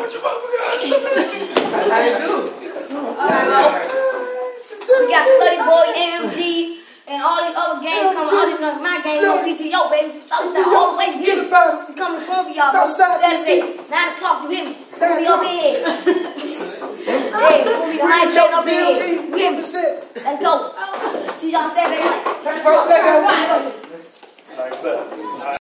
That's how you do. We got Slutty Boy, MG, and all these other games coming. All these my game on TCO, baby. Southside, all the way here. We coming in front of y'all. Saturday, 9 o'clock, you hear me? We up in here. Hey, we behind up in here.